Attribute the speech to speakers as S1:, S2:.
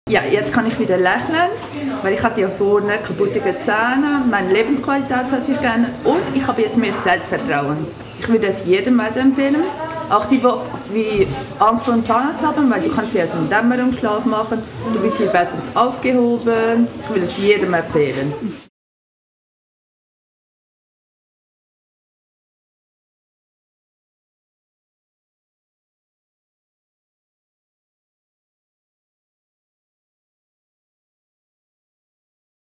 S1: Ja, jetzt kann ich wieder lächeln, weil ich hatte ja vorne kaputte Zähne, meine Lebensqualität hat sich geändert und ich habe jetzt mehr Selbstvertrauen. Ich würde es jedem weiterempfehlen, auch die, die Angst vor dem Zahnarzt haben, weil du kannst ja so einen Dämmerungsschlaf machen, du bist hier bestens aufgehoben, ich würde es jedem empfehlen.